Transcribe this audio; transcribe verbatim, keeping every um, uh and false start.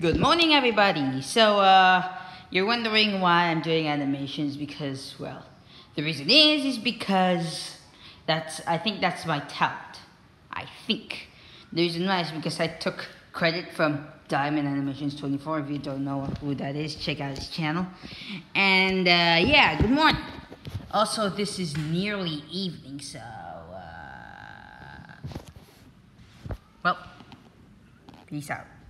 Good morning, everybody. So, uh, you're wondering why I'm doing animations because, well, the reason is, is because that's, I think that's my talent. I think. The reason why is because I took credit from Diamond Animations twenty-four. If you don't know who that is, check out his channel. And, uh, yeah, good morning. Also, this is nearly evening, so, uh, well, peace out.